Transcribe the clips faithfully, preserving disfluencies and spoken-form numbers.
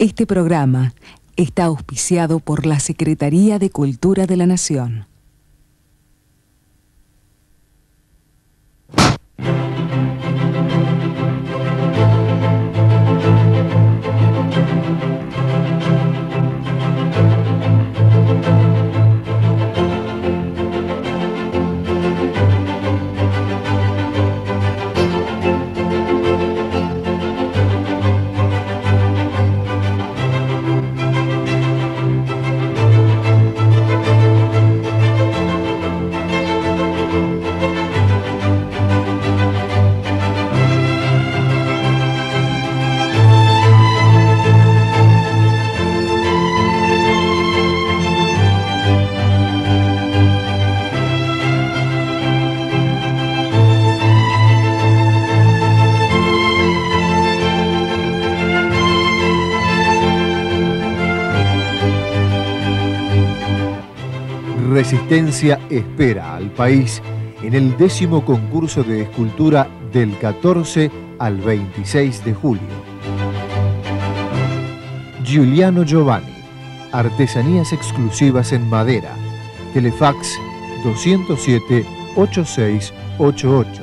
Este programa está auspiciado por la Secretaría de Cultura de la Nación. Resistencia espera al país en el décimo concurso de escultura del catorce al veintiséis de julio. Giuliano Giovanni, artesanías exclusivas en madera. Telefax doscientos siete, ochenta y seis ochenta y ocho.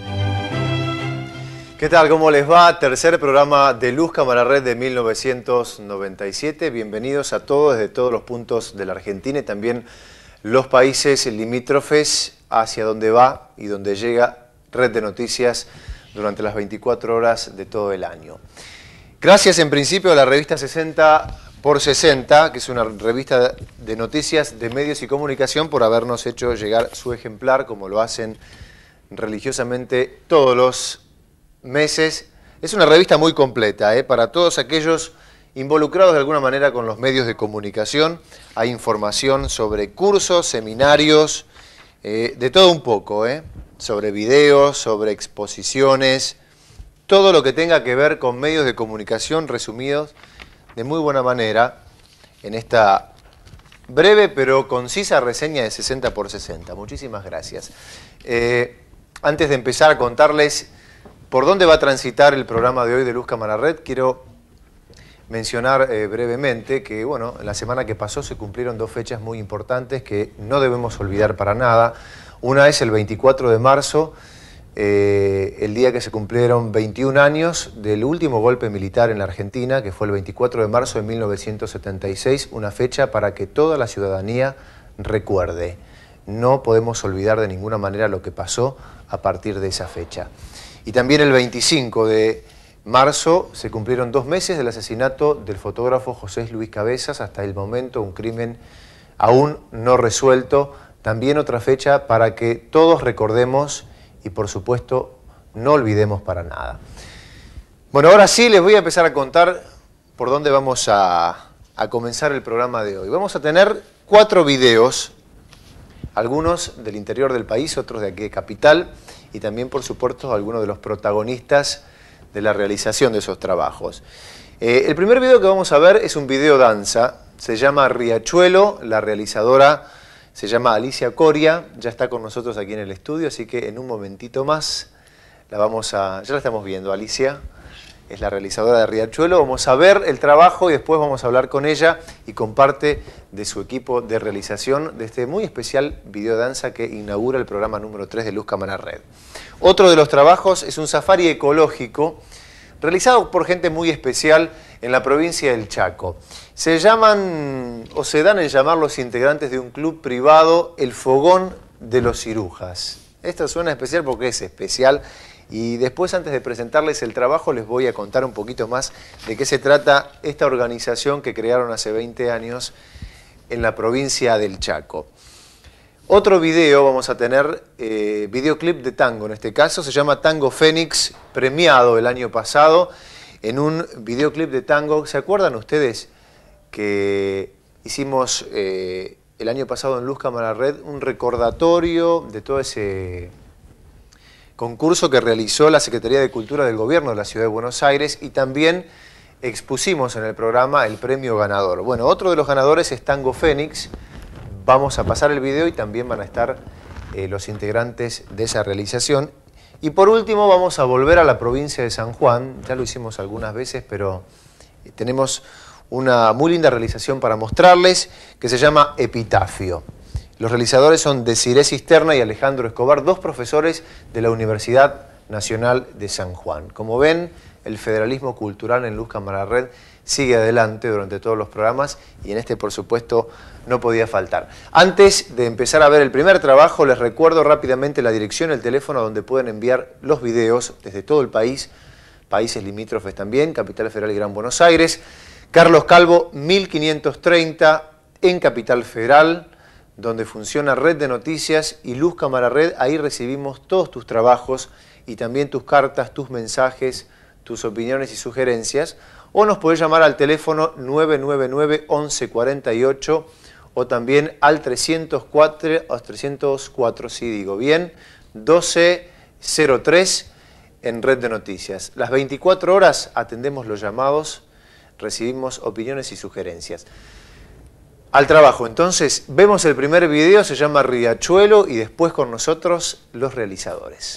¿Qué tal? ¿Cómo les va? Tercer programa de Luz Cámara Red de mil novecientos noventa y siete. Bienvenidos a todos desde todos los puntos de la Argentina y también los países limítrofes hacia donde va y donde llega Red de Noticias durante las veinticuatro horas de todo el año. Gracias en principio a la revista sesenta por sesenta, que es una revista de noticias de medios y comunicación, por habernos hecho llegar su ejemplar, como lo hacen religiosamente todos los meses. Es una revista muy completa, ¿eh? Para todos aquellos involucrados de alguna manera con los medios de comunicación. Hay información sobre cursos, seminarios, eh, de todo un poco, ¿eh? Sobre videos, sobre exposiciones, todo lo que tenga que ver con medios de comunicación resumidos de muy buena manera en esta breve pero concisa reseña de sesenta por sesenta. Muchísimas gracias. Eh, antes de empezar a contarles por dónde va a transitar el programa de hoy de Luz Cámara Red, quiero mencionar eh, brevemente que, bueno, la semana que pasó se cumplieron dos fechas muy importantes que no debemos olvidar para nada. Una es el veinticuatro de marzo, eh, el día que se cumplieron veintiún años del último golpe militar en la Argentina, que fue el veinticuatro de marzo de mil novecientos setenta y seis, una fecha para que toda la ciudadanía recuerde. No podemos olvidar de ninguna manera lo que pasó a partir de esa fecha. Y también el veinticinco de marzo se cumplieron dos meses del asesinato del fotógrafo José Luis Cabezas, hasta el momento un crimen aún no resuelto. También otra fecha para que todos recordemos y por supuesto no olvidemos para nada. Bueno, ahora sí les voy a empezar a contar por dónde vamos a, a comenzar el programa de hoy. Vamos a tener cuatro videos, algunos del interior del país, otros de aquí de Capital, y también por supuesto algunos de los protagonistas de la realización de esos trabajos. Eh, el primer video que vamos a ver es un video danza, se llama Riachuelo, la realizadora se llama Alicia Coria, ya está con nosotros aquí en el estudio, así que en un momentito más la vamos a... ya la estamos viendo, Alicia es la realizadora de Riachuelo. Vamos a ver el trabajo y después vamos a hablar con ella y con parte de su equipo de realización de este muy especial video danza que inaugura el programa número tres de Luz Cámara Red. Otro de los trabajos es un safari ecológico realizado por gente muy especial en la provincia del Chaco. Se llaman, o se dan en llamar los integrantes de un club privado, el Fogón de los Cirujas. Esto suena especial porque es especial. Y después, antes de presentarles el trabajo, les voy a contar un poquito más de qué se trata esta organización que crearon hace veinte años en la provincia del Chaco. Otro video vamos a tener, eh, videoclip de tango, en este caso se llama Tango Fénix, premiado el año pasado en un videoclip de tango. ¿Se acuerdan ustedes que hicimos eh, el año pasado en Luz Cámara Red un recordatorio de todo ese concurso que realizó la Secretaría de Cultura del Gobierno de la Ciudad de Buenos Aires, y también expusimos en el programa el premio ganador? Bueno, otro de los ganadores es Tango Fénix. Vamos a pasar el video y también van a estar eh, los integrantes de esa realización. Y por último vamos a volver a la provincia de San Juan. Ya lo hicimos algunas veces, pero tenemos una muy linda realización para mostrarles que se llama Epitafio. Los realizadores son Desiré Cisterna y Alejandro Escobar, dos profesores de la Universidad Nacional de San Juan. Como ven, el federalismo cultural en Luz Cámara Red sigue adelante durante todos los programas y en este, por supuesto, no podía faltar. Antes de empezar a ver el primer trabajo, les recuerdo rápidamente la dirección, el teléfono donde pueden enviar los videos desde todo el país, países limítrofes también, Capital Federal y Gran Buenos Aires. Carlos Calvo, mil quinientos treinta, en Capital Federal, donde funciona Red de Noticias y Luz Cámara Red. Ahí recibimos todos tus trabajos y también tus cartas, tus mensajes, tus opiniones y sugerencias. O nos podés llamar al teléfono nueve nueve nueve, once cuarenta y ocho o también al trescientos cuatro, trescientos cuatro, sí digo bien, doce cero tres en Red de Noticias. Las veinticuatro horas atendemos los llamados, recibimos opiniones y sugerencias. Al trabajo, entonces, vemos el primer video, se llama Riachuelo, y después con nosotros los realizadores.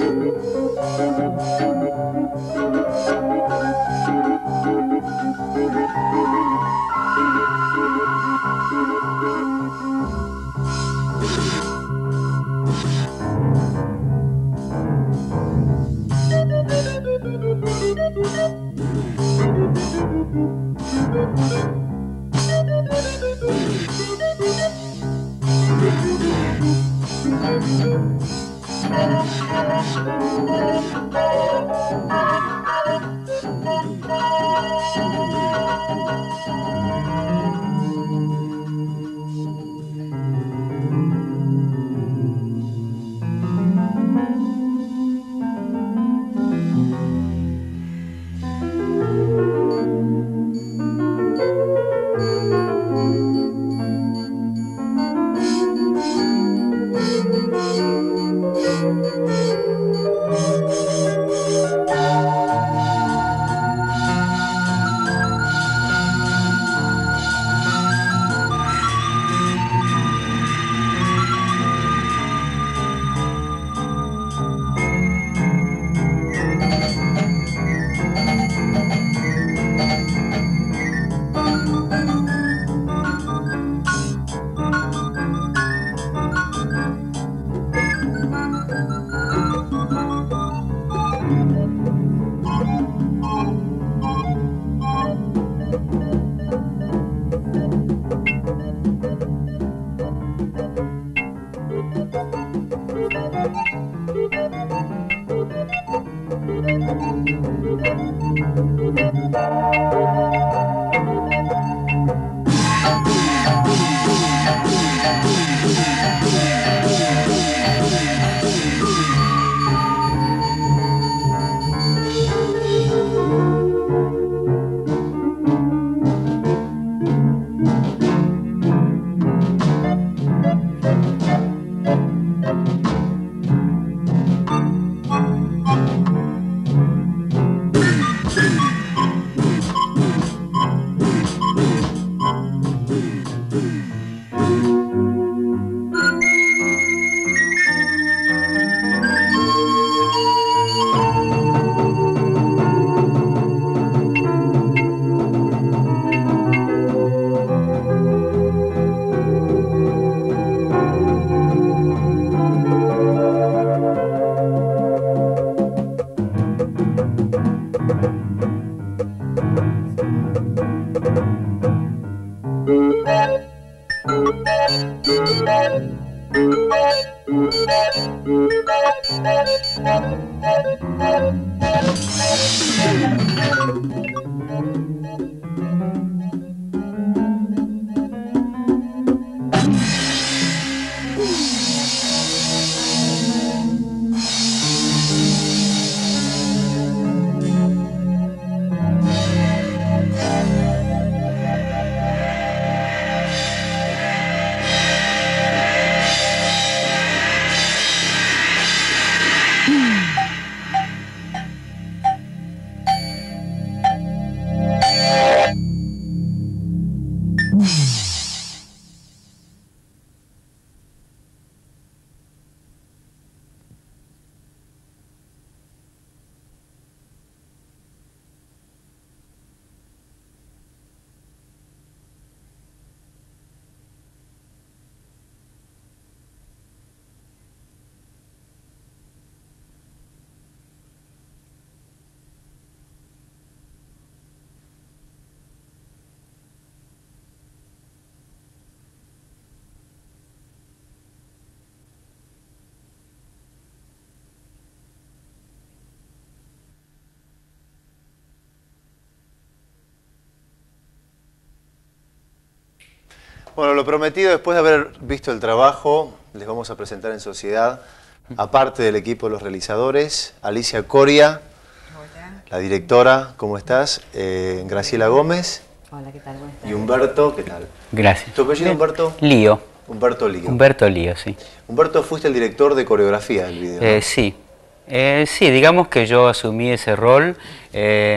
Bueno, lo prometido, después de haber visto el trabajo, les vamos a presentar en sociedad, aparte del equipo de los realizadores, Alicia Coria, hola. La directora, ¿cómo estás? Eh, Graciela Gómez. Hola, ¿qué tal? Buenas tardes. Y Humberto, ¿qué tal? Gracias. ¿Tu apellido, Humberto? Lío. Humberto Lío. Humberto Lío, sí. Humberto, fuiste el director de coreografía del video, ¿no? Eh, sí. Eh, sí, digamos que yo asumí ese rol. Eh,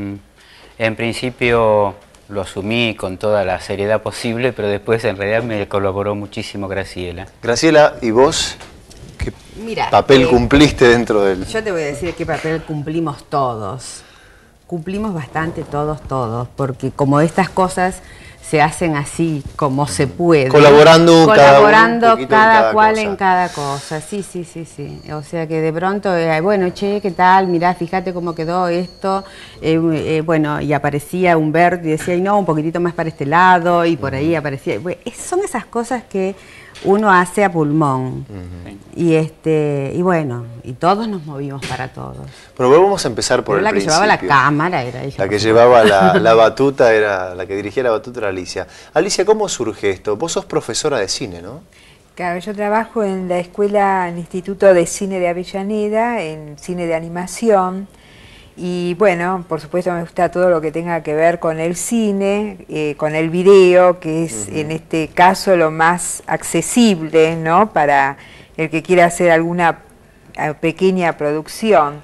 en principio lo asumí con toda la seriedad posible, pero después en realidad me colaboró muchísimo Graciela. Graciela, ¿y vos qué, Mira, papel eh, cumpliste dentro del...? Yo te voy a decir qué papel cumplimos todos. Cumplimos bastante todos, todos, porque como estas cosas se hacen así como se puede. Colaborando, Colaborando cada, uno, cada, en cada cual cosa. en cada cosa. Sí, sí, sí, sí. O sea que de pronto, eh, bueno, che, ¿qué tal? Mirá, fíjate cómo quedó esto. Eh, eh, bueno, y aparecía Humberto y decía, y no, un poquitito más para este lado, y por ahí aparecía. Bueno, son esas cosas que uno hace a pulmón. Uh-huh. Y este, y bueno, y todos nos movimos para todos. Bueno, vamos a empezar por Pero el la que principio. llevaba la cámara era ella. La que llevaba la, la batuta era, la que dirigía la batuta era Alicia. Alicia, ¿cómo surge esto? Vos sos profesora de cine, ¿no? Claro, yo trabajo en la escuela, en el Instituto de Cine de Avellaneda, en cine de animación. Y bueno, por supuesto me gusta todo lo que tenga que ver con el cine, eh, con el video, que es uh-huh. en este caso lo más accesible, ¿no? Para el que quiera hacer alguna pequeña producción.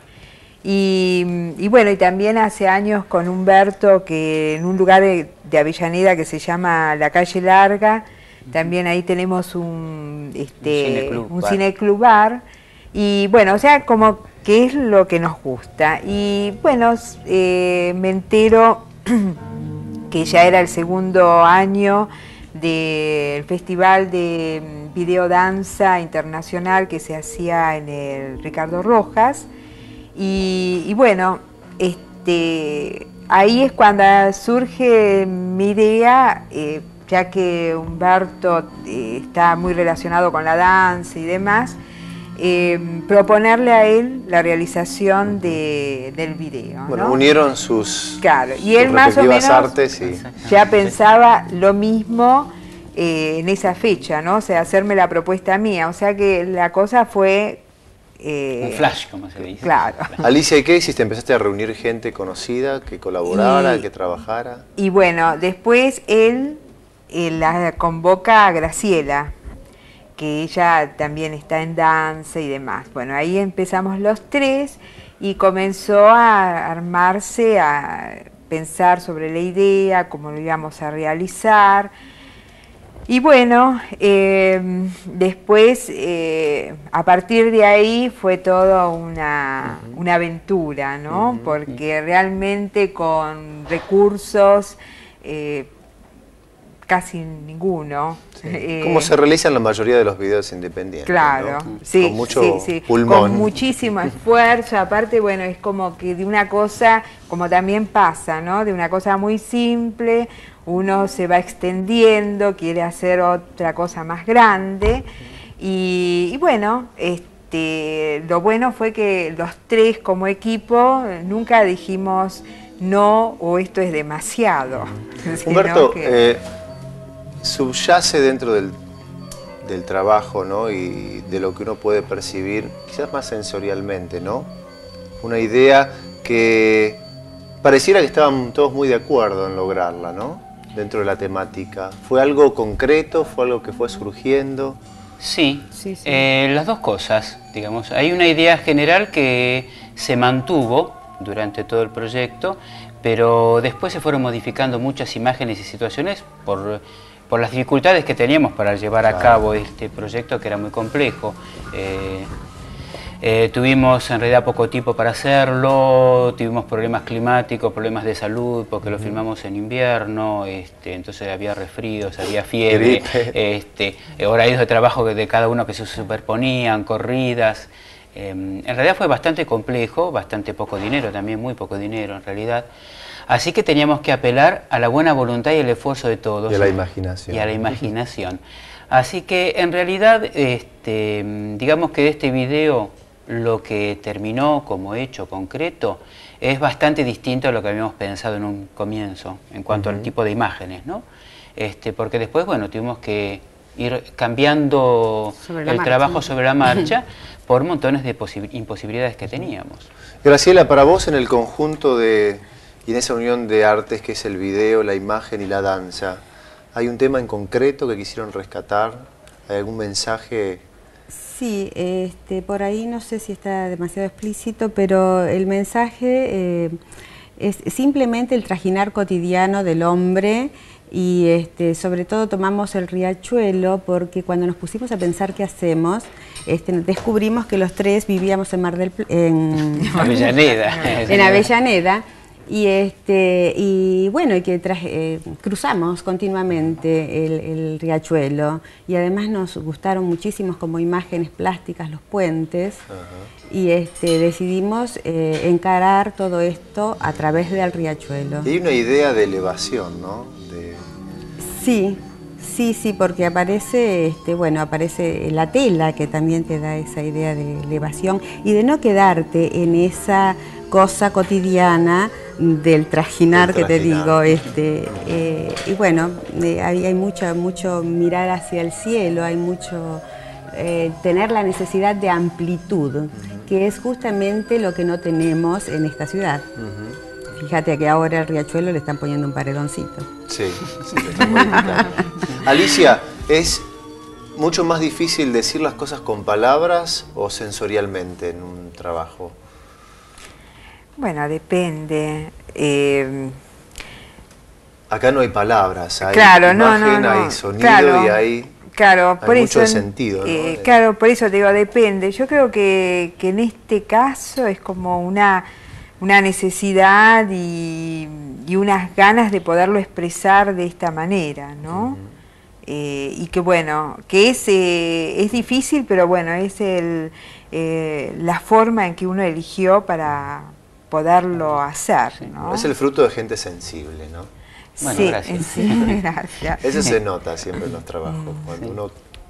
Y, y bueno, y también hace años con Humberto, que en un lugar de, de Avellaneda que se llama La Calle Larga, también ahí tenemos un, este, un cineclub bar. Y bueno, o sea, como que es lo que nos gusta. Y bueno, eh, me entero que ya era el segundo año del Festival de Videodanza Internacional que se hacía en el Ricardo Rojas. Y, y bueno, este, ahí es cuando surge mi idea, eh, ya que Humberto eh, está muy relacionado con la danza y demás, eh, proponerle a él la realización de, del video. Bueno, ¿no? unieron sus, claro, y sus él más o menos artes y... ya pensaba lo mismo eh, en esa fecha, ¿no? O sea, hacerme la propuesta mía, o sea que la cosa fue... Eh, un flash, como se dice. Claro. Alicia, ¿y qué hiciste? ¿Empezaste a reunir gente conocida que colaborara, y, que trabajara? Y bueno, después él, él la convoca a Graciela, que ella también está en danza y demás. Bueno, ahí empezamos los tres y comenzó a armarse, a pensar sobre la idea, cómo lo íbamos a realizar. Y bueno, eh, después, eh, a partir de ahí fue toda una, una aventura, ¿no? Porque realmente con recursos eh, casi ninguno. Sí. Como se realizan la mayoría de los videos independientes, claro, ¿no? sí, con mucho sí, sí. pulmón. Con muchísimo esfuerzo, aparte, bueno, es como que de una cosa, como también pasa, ¿no? De una cosa muy simple, uno se va extendiendo, quiere hacer otra cosa más grande, y, y bueno, este, lo bueno fue que los tres como equipo nunca dijimos no o esto es demasiado. Humberto, que... eh, subyace dentro del, del trabajo, ¿no? Y de lo que uno puede percibir, quizás más sensorialmente, ¿no? Una idea que pareciera que estaban todos muy de acuerdo en lograrla, ¿no? Dentro de la temática. ¿Fue algo concreto? ¿Fue algo que fue surgiendo? Sí, sí, sí. Eh, las dos cosas, digamos. Hay una idea general que se mantuvo durante todo el proyecto, pero después se fueron modificando muchas imágenes y situaciones por, por las dificultades que teníamos para llevar a cabo este proyecto, que era muy complejo. Eh, eh, tuvimos en realidad poco tiempo para hacerlo, tuvimos problemas climáticos, problemas de salud, porque lo filmamos en invierno, este, entonces había resfríos, había fiebre, este, horarios de trabajo de cada uno que se superponían, corridas. Eh, en realidad fue bastante complejo, bastante poco dinero, también muy poco dinero en realidad. Así que teníamos que apelar a la buena voluntad y el esfuerzo de todos. Y a la imaginación. Y a la imaginación. Así que en realidad, este, digamos que de este video lo que terminó como hecho concreto es bastante distinto a lo que habíamos pensado en un comienzo, en cuanto uh-huh. al tipo de imágenes, ¿no? Este, porque después, bueno, tuvimos que ir cambiando el marcha. trabajo sobre la marcha por montones de imposibilidades que teníamos. Graciela, para vos en el conjunto de, y en esa unión de artes que es el video, la imagen y la danza, ¿hay un tema en concreto que quisieron rescatar? ¿Hay algún mensaje? Sí, este, por ahí no sé si está demasiado explícito, pero el mensaje eh, es simplemente el trajinar cotidiano del hombre. Y este, sobre todo tomamos el riachuelo porque cuando nos pusimos a pensar qué hacemos, este, descubrimos que los tres vivíamos en Mar del Pl- en Avellaneda. en Avellaneda. Y, este, y bueno, y que traje, eh, cruzamos continuamente el, el riachuelo y además nos gustaron muchísimos como imágenes plásticas los puentes. Ajá. Y este, decidimos eh, encarar todo esto a través del riachuelo. Y hay una idea de elevación, ¿no? De... Sí, sí, sí, porque aparece, este, bueno, aparece la tela que también te da esa idea de elevación y de no quedarte en esa cosa cotidiana del trajinar, que te digo, este, eh, y bueno, eh, hay, hay mucho, mucho mirar hacia el cielo, hay mucho eh, tener la necesidad de amplitud, uh-huh. que es justamente lo que no tenemos en esta ciudad. Uh-huh. Fíjate que ahora al riachuelo le están poniendo un paredoncito. Sí, sí, le están modificando. Alicia, ¿es mucho más difícil decir las cosas con palabras o sensorialmente en un trabajo? Bueno, depende. Eh, Acá no hay palabras, hay claro, imagen, no, no, no. hay sonido claro, y hay, claro, hay por mucho eso, sentido. Eh, ¿no? Claro, por eso te digo, depende. Yo creo que, que en este caso es como una, una necesidad y, y unas ganas de poderlo expresar de esta manera, ¿no? Uh-huh. eh, y que bueno, que es, eh, es difícil, pero bueno, es el, eh, la forma en que uno eligió para poderlo hacer, ¿no? Es el fruto de gente sensible, ¿no? Bueno, sí, gracias. sí, gracias. Eso se nota siempre en los trabajos, cuando uno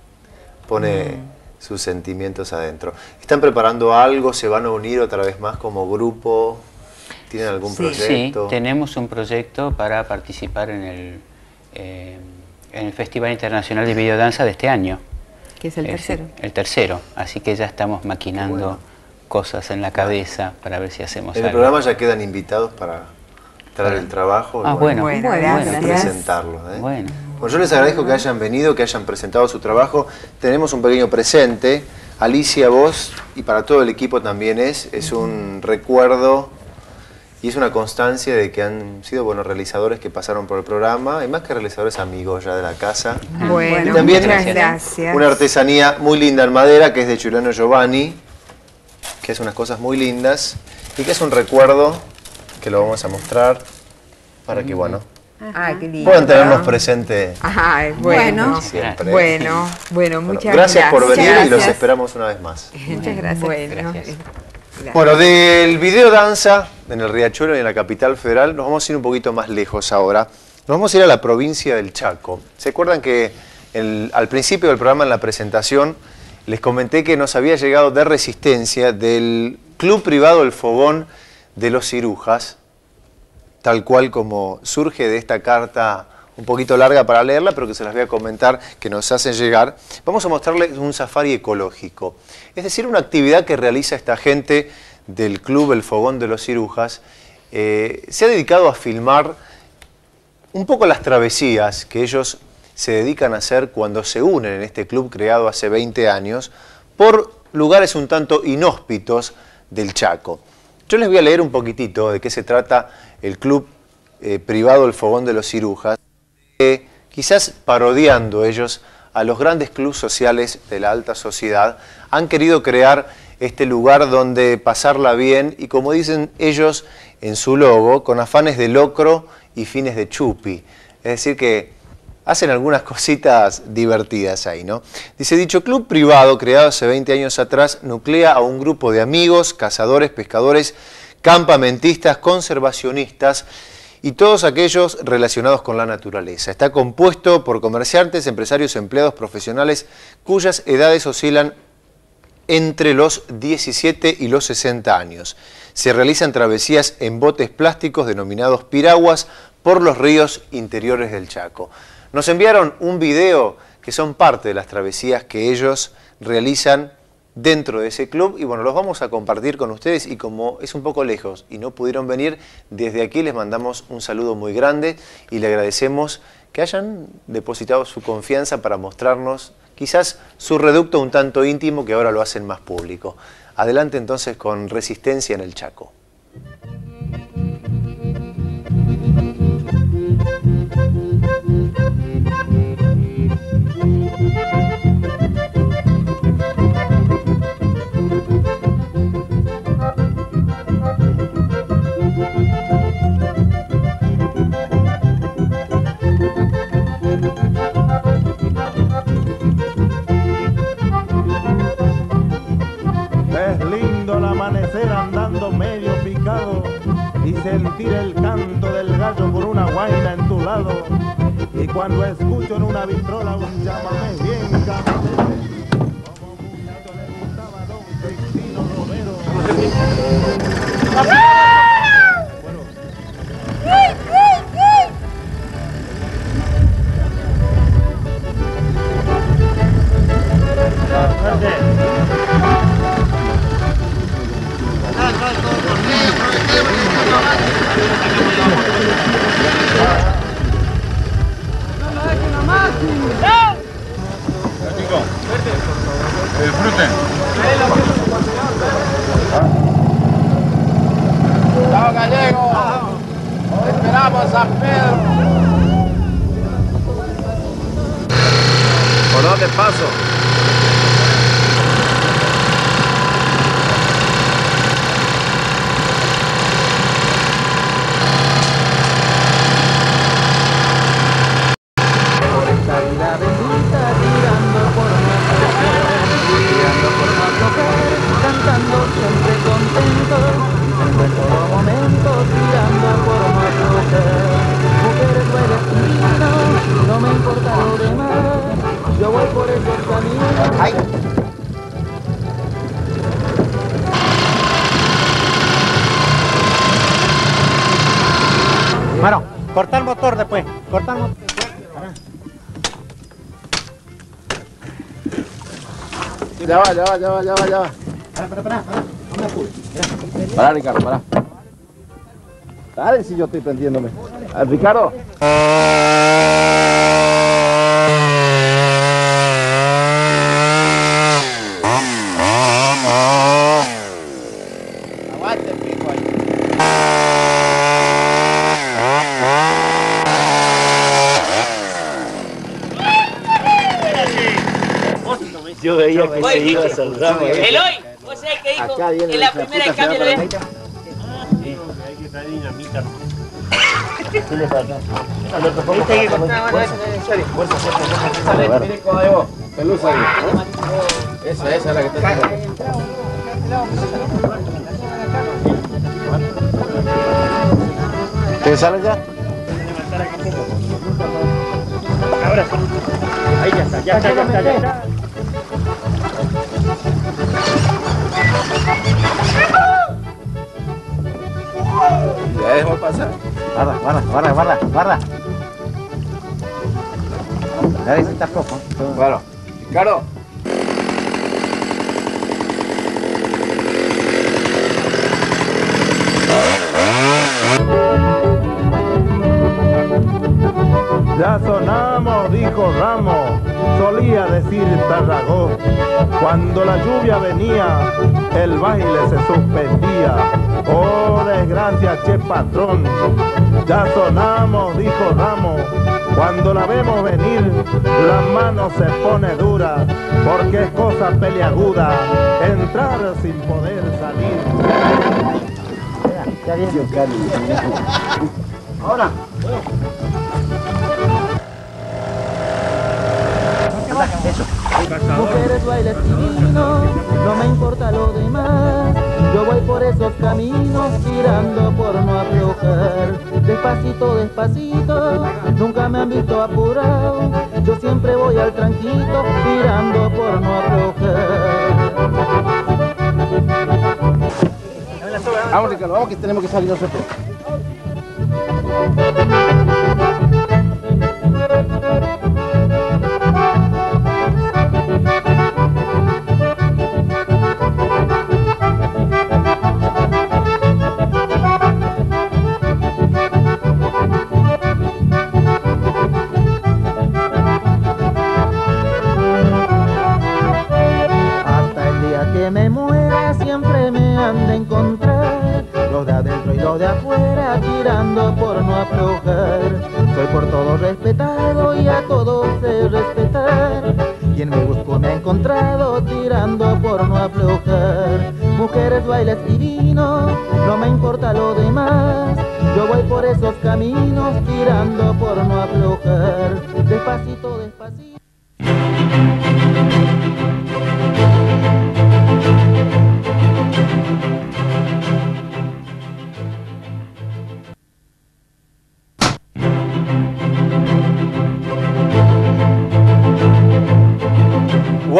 pone mm. sus sentimientos adentro. ¿Están preparando algo? ¿Se van a unir otra vez más como grupo? ¿Tienen algún sí. proyecto? Sí, tenemos un proyecto para participar en el, eh, en el Festival Internacional de Videodanza de este año. Que es el tercero. El, el tercero, así que ya estamos maquinando bueno. cosas en la cabeza para ver si hacemos en algo. El programa ya quedan invitados para traer el trabajo ah, y bueno, bueno, bueno, bueno, presentarlo. ¿eh? Bueno. Bueno, yo les agradezco que hayan venido, que hayan presentado su trabajo. Tenemos un pequeño presente. Alicia, vos, y para todo el equipo también es, es un recuerdo y es una constancia de que han sido buenos realizadores que pasaron por el programa, y más que realizadores, amigos ya de la casa. Bueno, y también muchas gracias. Una artesanía muy linda en madera, que es de Giuliano Giovanni, que hace unas cosas muy lindas, y que es un recuerdo que lo vamos a mostrar para que, bueno, ah, qué lindo. puedan tenernos presente. Ajá, bueno, siempre. bueno, bueno, muchas bueno, gracias. Gracias por venir gracias. y los esperamos una vez más. Muchas gracias. Bueno, gracias. Gracias. Bueno, del video danza en el Riachuelo y en la capital federal nos vamos a ir un poquito más lejos ahora. Nos vamos a ir a la provincia del Chaco. ¿Se acuerdan que el, al principio del programa, en la presentación, les comenté que nos había llegado de Resistencia del Club Privado El Fogón de los Cirujas, tal cual como surge de esta carta un poquito larga para leerla, pero que se las voy a comentar, que nos hacen llegar? Vamos a mostrarles un safari ecológico, es decir, una actividad que realiza esta gente del Club El Fogón de los Cirujas. Eh, se ha dedicado a filmar un poco las travesías que ellos se dedican a hacer cuando se unen en este club creado hace veinte años por lugares un tanto inhóspitos del Chaco. Yo les voy a leer un poquitito de qué se trata el Club eh, Privado El Fogón de los Cirujas, eh, quizás parodiando ellos a los grandes clubes sociales de la alta sociedad. Han querido crear este lugar donde pasarla bien y, como dicen ellos en su logo, con afanes de locro y fines de chupi. Es decir que hacen algunas cositas divertidas ahí, ¿no? Dice, dicho club privado, creado hace veinte años atrás, nuclea a un grupo de amigos, cazadores, pescadores, campamentistas, conservacionistas y todos aquellos relacionados con la naturaleza. Está compuesto por comerciantes, empresarios, empleados profesionales, cuyas edades oscilan entre los diecisiete y los sesenta años. Se realizan travesías en botes plásticos denominados piraguas por los ríos interiores del Chaco. Nos enviaron un video que son parte de las travesías que ellos realizan dentro de ese club y bueno, los vamos a compartir con ustedes, y como es un poco lejos y no pudieron venir, desde aquí les mandamos un saludo muy grande y le agradecemos que hayan depositado su confianza para mostrarnos quizás su reducto un tanto íntimo, que ahora lo hacen más público. Adelante entonces con Resistencia en el Chaco. ando medio picado y sentir el canto del gallo por una guaina en tu lado. Y cuando escucho en una vitrola un llámame bien camarero, como muchacho le gustaba don Cristino Romero. Disfruten. Chao, Gallego. Esperamos a San Pedro. ¿Por dónde paso? Bueno, corta el motor después, corta el motor. Ya va, ya va, ya va, ya va, ya va. Pará, pará, pará, pará. No me apures. Pará, Ricardo, pará. Dale si yo estoy prendiéndome. Ah, Ricardo. Aguante el pico ahí. Yo veía que se iba a saltar. Eloy, ¿vos sabés qué dijo? En la primera de cambio lo ves. Hay que traer dinamita. ¿Qué le pasa? Viste que contaba, bueno, eso es en serio. Fuerza, fuerza, fuerza. A ver, pelusa ahí. Esa, esa es la que está haciendo. ¿Te sale ya? Ahora sí. Ahí ya está, ya está, ya está, ya está. Ya dejó pasar. Guarda, guarda, guarda, guarda, guarda. Ya ves, está flojo. Bueno, Ricardo. Ya sonamos, dijo Ramos, solía decir Tarragó. Cuando la lluvia venía, el baile se suspendía. Oh, desgracia, che patrón. Ya sonamos, dijo Ramos. Cuando la vemos venir, la mano se pone dura, porque es cosa peliaguda entrar sin poder salir. Ya viene. Ahora. Eso. Mujeres, bailes divinos, no me importa lo demás. Yo voy por esos caminos, tirando por no aflojar. Despacito, despacito, nunca me han visto apurado. Yo siempre voy al tranquilo, tirando por no aflojar. Vamos, Ricardo, vamos que tenemos que salir nosotros. Hasta el día que me muera siempre me han de encontrar, los de adentro y los de afuera, tirando por no aflojar. Soy por todo respetado y a todos sé respetar. Quien me buscó me ha encontrado, tirando por no aflojar. Mujeres, bailes divinos, no me importa lo demás. Yo voy por esos caminos, tirando por no aflojar. Despacito, despacito.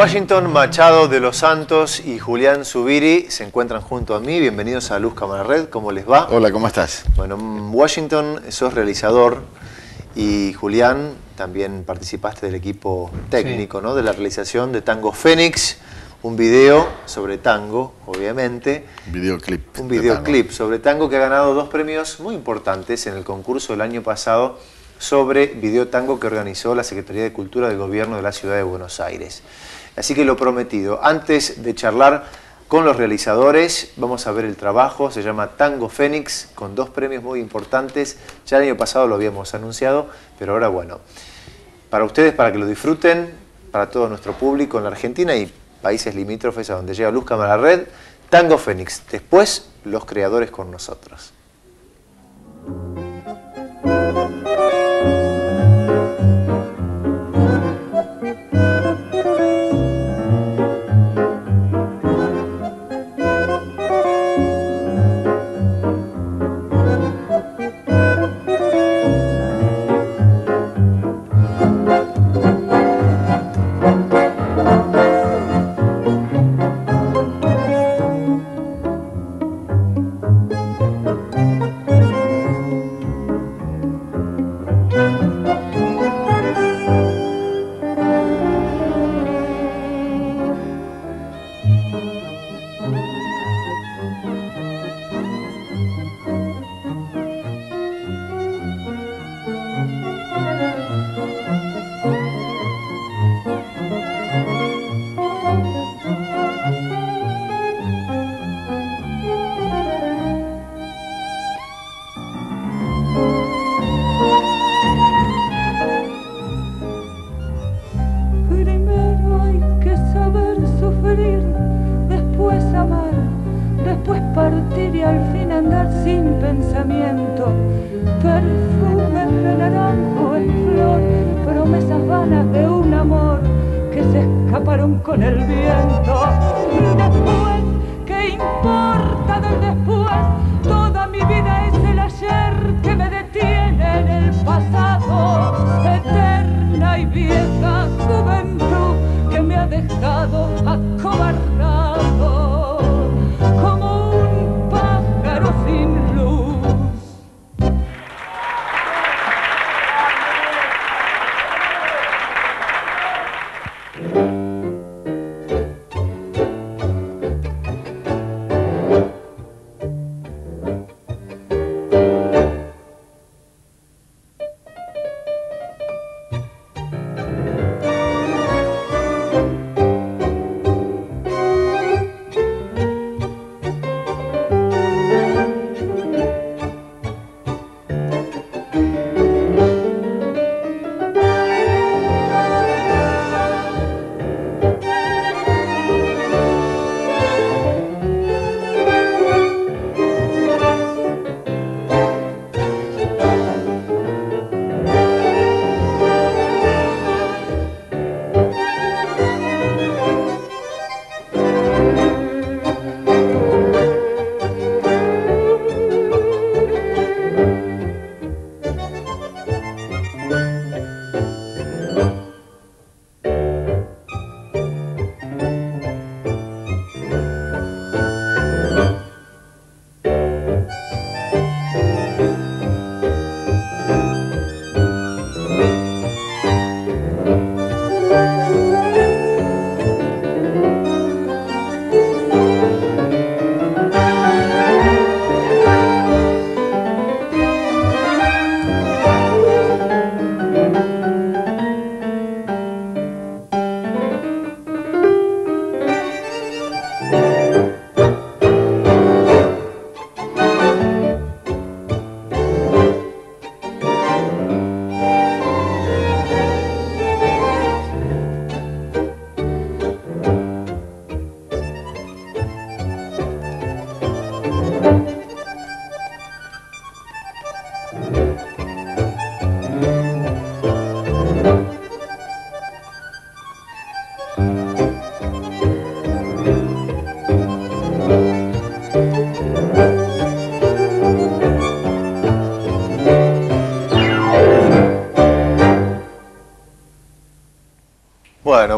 Washington Machado de los Santos y Julián Zubiri se encuentran junto a mí. Bienvenidos a Luz Cámara Red. ¿Cómo les va? Hola, ¿cómo estás? Bueno, Washington, sos realizador y Julián, también participaste del equipo técnico, sí, ¿no? De la realización de Tango Fénix, un video sobre tango, obviamente. Videoclip. Un videoclip sobre tango que ha ganado dos premios muy importantes en el concurso del año pasado sobre video tango que organizó la Secretaría de Cultura del Gobierno de la Ciudad de Buenos Aires. Así que lo prometido, antes de charlar con los realizadores, vamos a ver el trabajo. Se llama Tango Fénix, con dos premios muy importantes. Ya el año pasado lo habíamos anunciado, pero ahora bueno, para ustedes, para que lo disfruten, para todo nuestro público en la Argentina y países limítrofes a donde llega Luz Cámara Red, Tango Fénix. Después, los creadores con nosotros.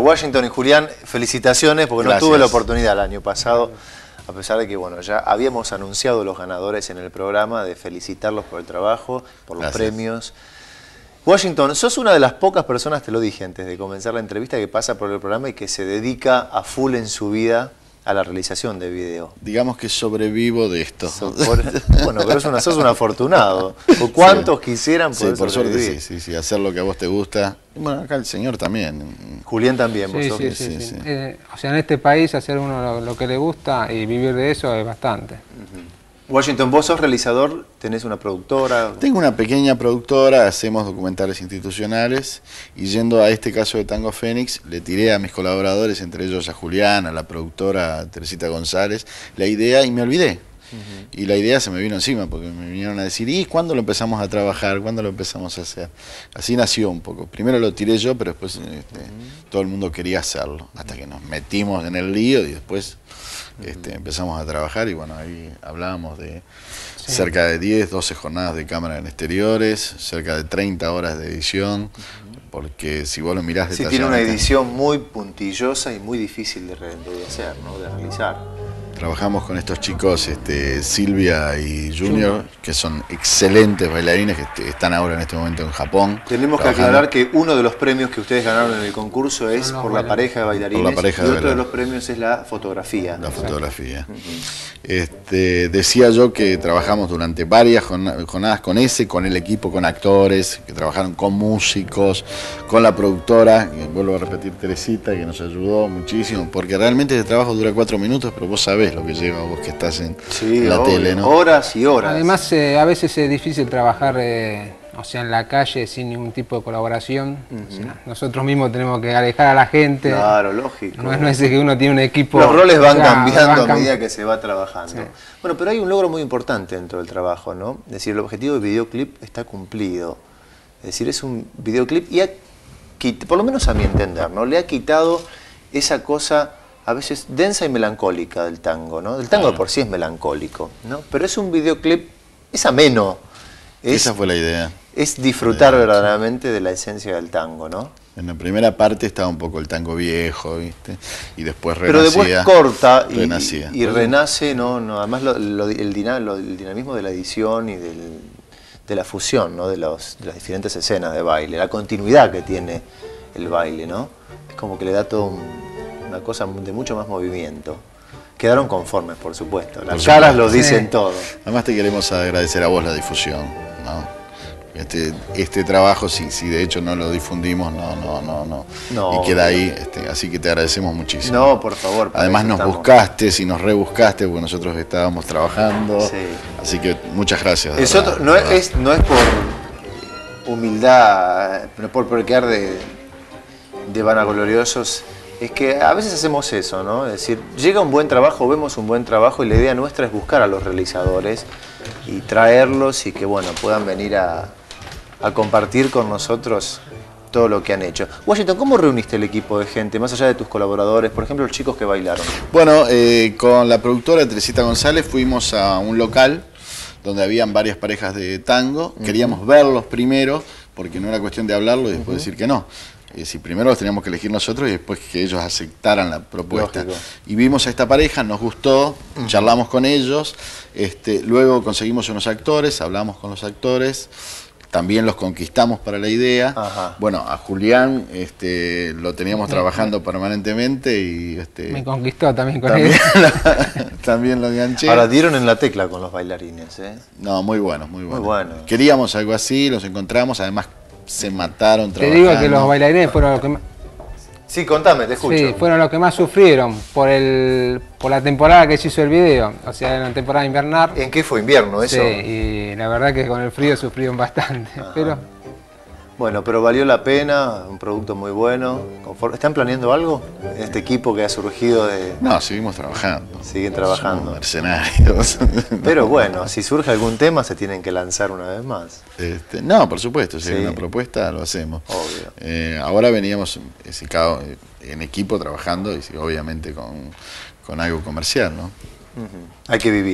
Washington y Julián, felicitaciones porque Gracias. no tuve la oportunidad el año pasado, a pesar de que bueno, ya habíamos anunciado los ganadores en el programa, de felicitarlos por el trabajo, por los Gracias. premios. Washington, sos una de las pocas personas, te lo dije antes de comenzar la entrevista, que pasa por el programa y que se dedica a full en su vida a la realización de video. Digamos que sobrevivo de esto. So, por, bueno, pero sos, una, sos un afortunado. ¿O cuántos sí. quisieran poder Sí, por sobrevivir? suerte sí, sí, sí, hacer lo que a vos te gusta. Y bueno, acá el señor también. Julián también, sí, vos sí, sos. sí, sí, sí, sí. sí. Eh, o sea, en este país hacer uno lo, lo que le gusta y vivir de eso es bastante. Uh-huh. Washington, vos sos realizador, tenés una productora. Tengo una pequeña productora, hacemos documentales institucionales y yendo a este caso de Tango Fénix, le tiré a mis colaboradores, entre ellos a Julián, a la productora Teresita González, la idea y me olvidé. Uh-huh. Y la idea se me vino encima porque me vinieron a decir, ¿y cuándo lo empezamos a trabajar? ¿Cuándo lo empezamos a hacer? Así nació un poco. Primero lo tiré yo, pero después este, uh-huh. todo el mundo quería hacerlo, hasta que nos metimos en el lío y después... Este, uh-huh. empezamos a trabajar y bueno, ahí hablábamos de sí. cerca de diez, doce jornadas de cámara en exteriores, cerca de treinta horas de edición, uh-huh. porque si vos lo mirás sí, tiene una edición muy puntillosa y muy difícil de, re, de hacer, ¿no? De realizar. Trabajamos con estos chicos, este, Silvia y Junior, que son excelentes bailarines que están ahora en este momento en Japón. Tenemos que aclarar que uno de los premios que ustedes ganaron en el concurso es por la pareja de bailarines, por la pareja y de otro de bailarines. los premios es la fotografía. La fotografía. Uh-huh. este, decía yo que trabajamos durante varias jornadas con ese, con el equipo, con actores, que trabajaron con músicos, con la productora, que vuelvo a repetir, Teresita, que nos ayudó muchísimo, porque realmente el trabajo dura cuatro minutos, pero vos sabés lo que lleva vos que estás en, sí, en la obvio, tele, ¿no? Horas y horas. Además, eh, a veces es difícil trabajar, eh, o sea, en la calle sin ningún tipo de colaboración. Uh-huh. O sea, nosotros mismos tenemos que alejar a la gente. Claro, lógico. No es, no es que uno tiene un equipo... Los roles van claro, cambiando van a medida que se va trabajando. Sí. Bueno, pero hay un logro muy importante dentro del trabajo, ¿no? Es decir, el objetivo del videoclip está cumplido. Es decir, es un videoclip y ha, por lo menos a mi entender, ¿no? Le ha quitado esa cosa... a veces densa y melancólica del tango, ¿no? El tango claro. por sí es melancólico, ¿no? Pero es un videoclip, es ameno. Es, Esa fue la idea. Es disfrutar idea, verdaderamente sí. de la esencia del tango, ¿no? En la primera parte estaba un poco el tango viejo, ¿viste? Y después renacía. Pero después corta y, renacía. y, y renace, ¿no? no además lo, lo, el, dinam, lo, el dinamismo de la edición y del, de la fusión, ¿no? De, los, de las diferentes escenas de baile, la continuidad que tiene el baile, ¿no? Es como que le da todo un... una cosa de mucho más movimiento. Quedaron conformes, por supuesto. Las por caras supuesto. Lo dicen sí. todo. Además te queremos agradecer a vos la difusión, ¿no? Este, este trabajo, si, si de hecho no lo difundimos, no, no, no, no. no y queda ahí, este, así que te agradecemos muchísimo. No, por favor. Además nos estamos. buscaste, si nos rebuscaste, porque nosotros estábamos trabajando. Sí. Así que muchas gracias. Es otro, no, es, no es por humildad, no por, por quedar de, de vanagloriosos. Es que a veces hacemos eso, ¿no? Es decir, llega un buen trabajo, vemos un buen trabajo y la idea nuestra es buscar a los realizadores y traerlos y que, bueno, puedan venir a, a compartir con nosotros todo lo que han hecho. Washington, ¿cómo reuniste el equipo de gente, más allá de tus colaboradores, por ejemplo, los chicos que bailaron? Bueno, eh, con la productora Teresita González fuimos a un local donde habían varias parejas de tango. Uh-huh. Queríamos verlos primero, porque no era cuestión de hablarlo y después uh-huh. decir que no. Es decir, primero los teníamos que elegir nosotros y después que ellos aceptaran la propuesta. Lógico. Y vimos a esta pareja, nos gustó, uh-huh. charlamos con ellos, este, luego conseguimos unos actores, hablamos con los actores, también los conquistamos para la idea. Ajá. Bueno, a Julián este, lo teníamos trabajando permanentemente y... Este, me conquistó también con también él. Lo, también lo enganché. Ahora dieron en la tecla con los bailarines, ¿eh? No, muy bueno, muy bueno. Muy bueno. Queríamos algo así, los encontramos, además se mataron trabajando. Te digo que los bailarines fueron los que más... Sí, contame, te escucho. Sí, fueron los que más sufrieron por el por la temporada que se hizo el video, o sea, en la temporada invernal. ¿En qué fue? ¿Invierno eso? Sí, y la verdad que con el frío sufrieron bastante, ajá. pero... Bueno, pero valió la pena, un producto muy bueno. ¿Están planeando algo en este equipo que ha surgido de...? No, seguimos trabajando. Siguen trabajando. Somos mercenarios. Pero bueno, si surge algún tema se tienen que lanzar una vez más. Este, no, por supuesto, si sí. hay una propuesta lo hacemos. Obvio. Eh, ahora veníamos en equipo trabajando y obviamente con, con algo comercial, ¿no? Uh-huh. Hay que vivir.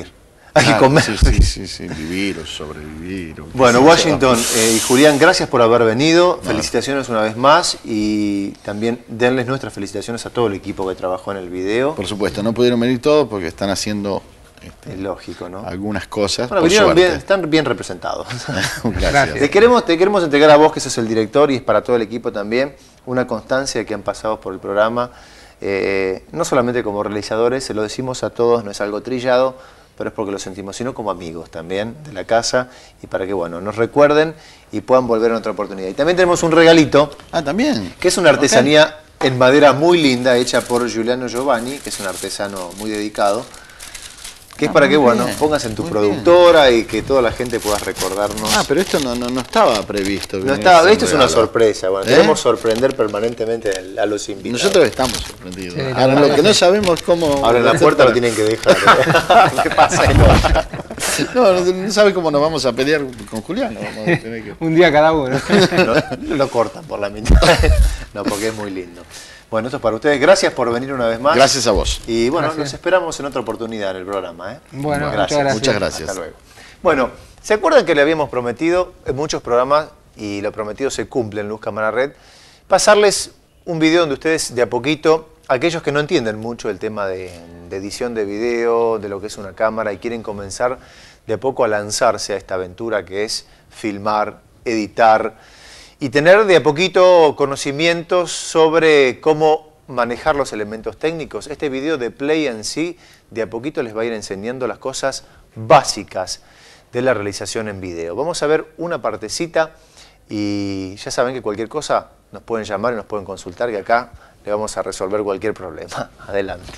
Hay que comer. Sí, sí, sí, sí, vivir o sobrevivir. O bueno, Washington eh, y Julián, gracias por haber venido. No. Felicitaciones una vez más y también denles nuestras felicitaciones a todo el equipo que trabajó en el video. Por supuesto, no pudieron venir todos porque están haciendo este, es lógico, ¿no? algunas cosas. Bueno, por vinieron suerte. bien, están bien representados. Gracias. Te queremos, te queremos entregar a vos, que sos el director, y es para todo el equipo también, una constancia de que han pasado por el programa, eh, no solamente como realizadores, se lo decimos a todos, no es algo trillado, pero es porque lo sentimos, sino como amigos también de la casa, y para que, bueno, nos recuerden y puedan volver en otra oportunidad. Y también tenemos un regalito. Ah, también. Que es una artesanía okay. en madera muy linda, hecha por Giuliano Giovanni, que es un artesano muy dedicado. Que es para que, bueno, pongas en tu productora y que toda la gente pueda recordarnos. Ah, pero esto no, no, no estaba previsto. No estaba, esto es una sorpresa. Bueno, ¿Eh? queremos sorprender permanentemente a los invitados. Nosotros estamos sorprendidos. Sí, ahora lo que no sabemos cómo... Ahora en la puerta lo tienen que dejar. ¿Qué pasa? No, no, no sabe cómo nos vamos a pelear con Julián. Vamos a tener que... Un día cada uno. Lo, lo cortan por la mitad. No, porque es muy lindo. Bueno, esto es para ustedes. Gracias por venir una vez más. Gracias a vos. Y bueno, gracias. Nos esperamos en otra oportunidad en el programa. ¿eh? Bueno, gracias. muchas gracias. Muchas gracias. Hasta luego. Bueno, ¿se acuerdan que le habíamos prometido en muchos programas, y lo prometido se cumple en Luz Cámara Red, pasarles un video donde ustedes de a poquito, aquellos que no entienden mucho el tema de, de edición de video, de lo que es una cámara y quieren comenzar de a poco a lanzarse a esta aventura que es filmar, editar y tener de a poquito conocimientos sobre cómo manejar los elementos técnicos. Este video de Play en sí de a poquito les va a ir enseñando las cosas básicas de la realización en video. Vamos a ver una partecita y ya saben que cualquier cosa nos pueden llamar y nos pueden consultar, que acá le vamos a resolver cualquier problema. Adelante.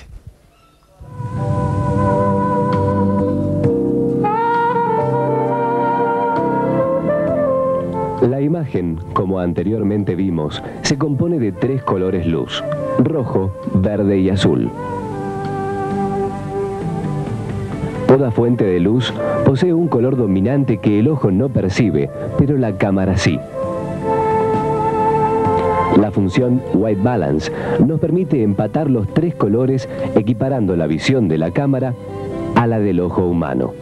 La imagen, como anteriormente vimos, se compone de tres colores luz: rojo, verde y azul. Toda fuente de luz posee un color dominante que el ojo no percibe, pero la cámara sí. La función White Balance nos permite empatar los tres colores, equiparando la visión de la cámara a la del ojo humano.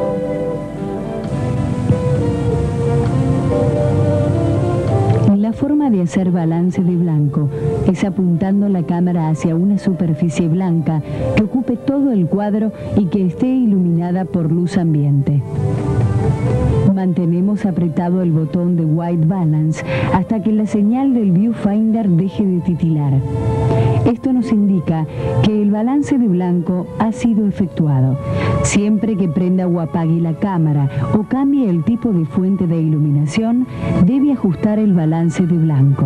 La forma de hacer balance de blanco es apuntando la cámara hacia una superficie blanca que ocupe todo el cuadro y que esté iluminada por luz ambiente. Mantenemos apretado el botón de White Balance hasta que la señal del viewfinder deje de titilar. Esto nos indica que el balance de blanco ha sido efectuado. Siempre que prenda o apague la cámara o cambie el tipo de fuente de iluminación, debe ajustar el balance de blanco.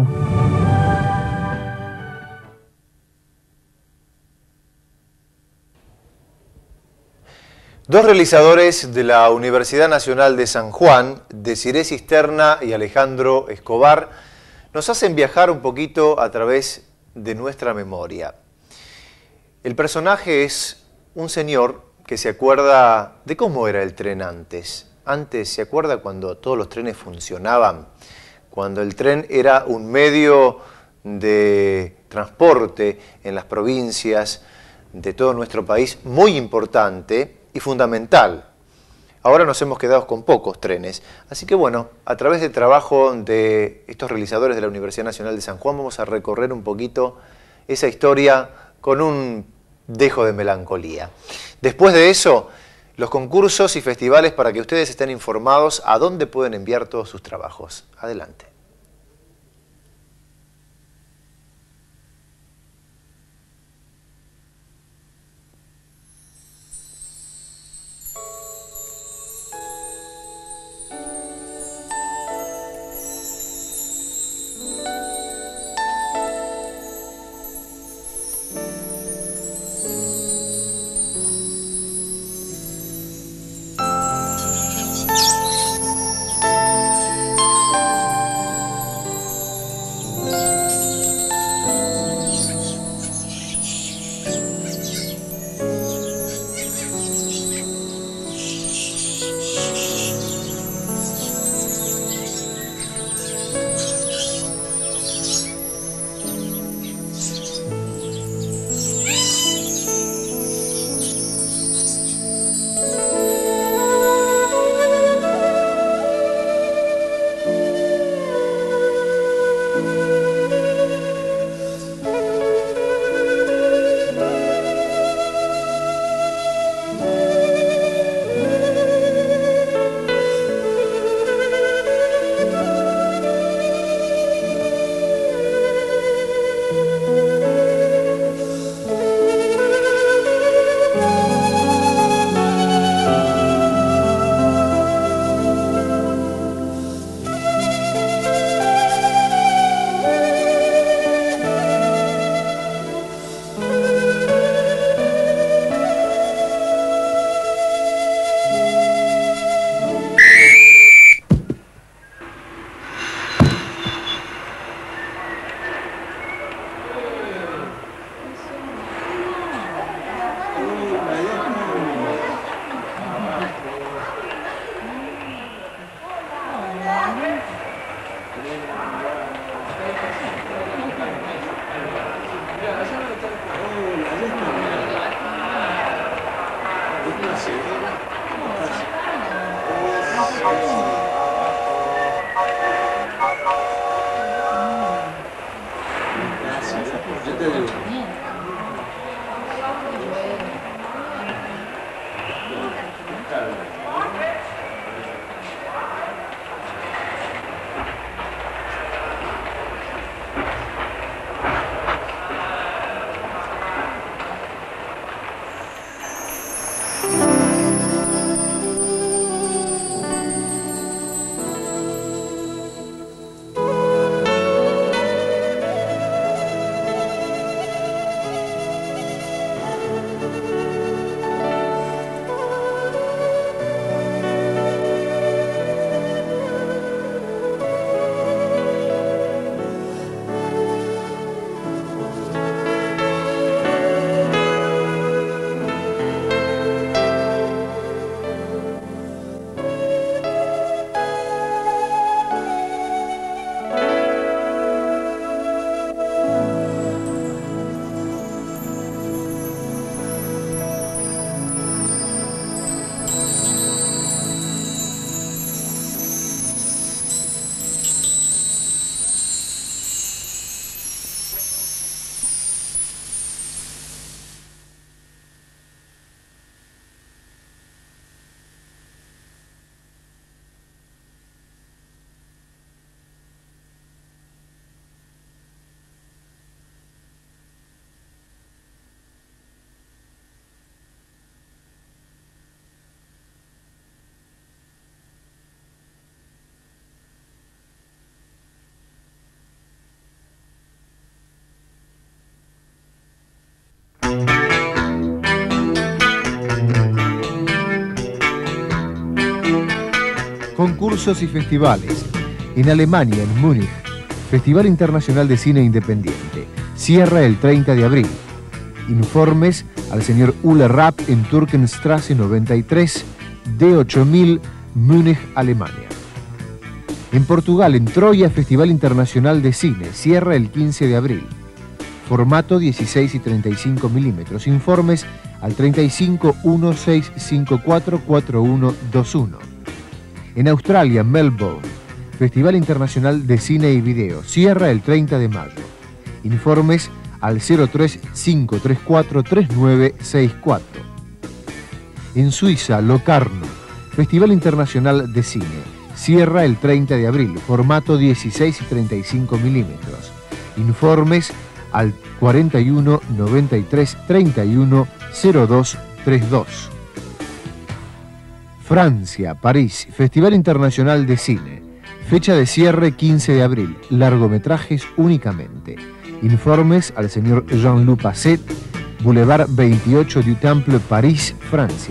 Dos realizadores de la Universidad Nacional de San Juan, Desiré Cisterna y Alejandro Escobar, nos hacen viajar un poquito a través de nuestra memoria. El personaje es un señor que se acuerda de cómo era el tren antes. Antes, ¿se acuerda cuando todos los trenes funcionaban? Cuando el tren era un medio de transporte en las provincias de todo nuestro país muy importante y fundamental. Ahora nos hemos quedado con pocos trenes. Así que bueno, a través del trabajo de estos realizadores de la Universidad Nacional de San Juan vamos a recorrer un poquito esa historia con un dejo de melancolía. Después de eso, los concursos y festivales para que ustedes estén informados a dónde pueden enviar todos sus trabajos. Adelante. Concursos y festivales. En Alemania, en Múnich, Festival Internacional de Cine Independiente. Cierra el treinta de abril. Informes al señor Ulle Rapp en Turkenstrasse noventa y tres, D ocho mil, Múnich, Alemania. En Portugal, en Troya, Festival Internacional de Cine. Cierra el quince de abril. Formato dieciséis y treinta y cinco milímetros. Informes al treinta y cinco, dieciséis cincuenta y cuatro, cuarenta y uno veintiuno. En Australia, Melbourne, Festival Internacional de Cine y Video. Cierra el treinta de mayo. Informes al cero tres cinco tres cuatro tres nueve seis cuatro. En Suiza, Locarno, Festival Internacional de Cine. Cierra el treinta de abril. Formato dieciséis y treinta y cinco milímetros. Informes al cuarenta y uno, noventa y tres, treinta y uno, cero dos treinta y dos. Francia, París, Festival Internacional de Cine. Fecha de cierre quince de abril. Largometrajes únicamente. Informes al señor Jean-Luc Passet, Boulevard veintiocho du Temple, París, Francia.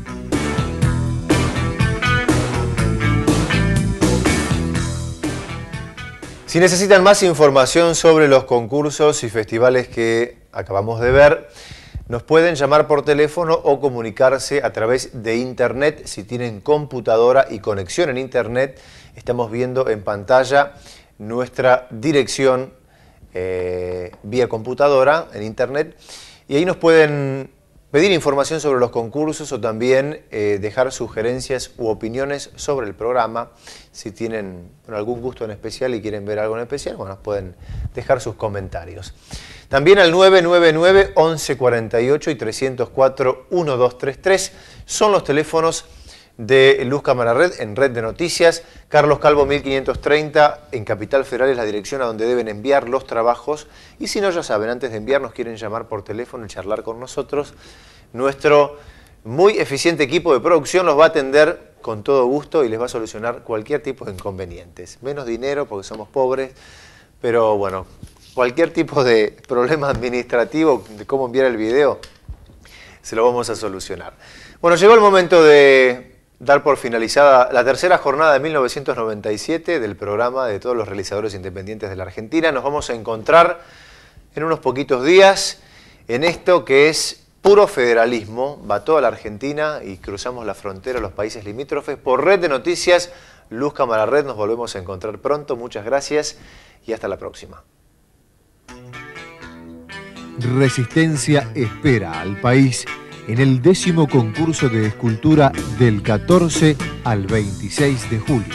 Si necesitan más información sobre los concursos y festivales que acabamos de ver, nos pueden llamar por teléfono o comunicarse a través de internet. Si tienen computadora y conexión en internet, estamos viendo en pantalla nuestra dirección eh, vía computadora en internet, y ahí nos pueden pedir información sobre los concursos o también eh, dejar sugerencias u opiniones sobre el programa. Si tienen bueno, algún gusto en especial y quieren ver algo en especial, bueno, pueden dejar sus comentarios. También al nueve nueve nueve, once cuarenta y ocho y trescientos cuatro, doce treinta y tres son los teléfonos de Luz Cámara Red en Red de Noticias. Carlos Calvo mil quinientos treinta en Capital Federal es la dirección a donde deben enviar los trabajos. Y si no, ya saben, antes de enviarnos quieren llamar por teléfono y charlar con nosotros. Nuestro muy eficiente equipo de producción los va a atender con todo gusto y les va a solucionar cualquier tipo de inconvenientes. Menos dinero porque somos pobres, pero bueno, cualquier tipo de problema administrativo de cómo enviar el video, se lo vamos a solucionar. Bueno, llegó el momento de dar por finalizada la tercera jornada de mil novecientos noventa y siete del programa de todos los realizadores independientes de la Argentina. Nos vamos a encontrar en unos poquitos días en esto que es puro federalismo. Va toda la Argentina y cruzamos la frontera a los países limítrofes. Por Red de Noticias, Luz Cámara Red, nos volvemos a encontrar pronto. Muchas gracias y hasta la próxima. Resistencia espera al país en el décimo concurso de escultura del catorce al veintiséis de julio.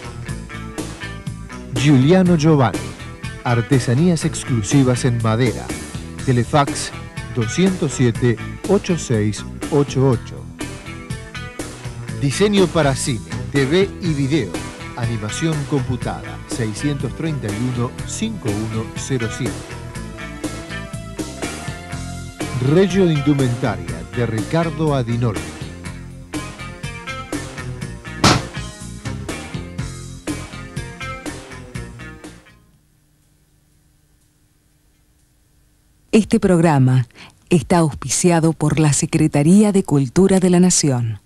Giuliano Giovanni, artesanías exclusivas en madera. Telefax doscientos siete, ochenta y seis ochenta y ocho. Diseño para cine, T V y video. Animación computada seiscientos treinta y uno, cincuenta y uno cero siete. Regio de indumentaria de Ricardo Adinolfi. Este programa está auspiciado por la Secretaría de Cultura de la Nación.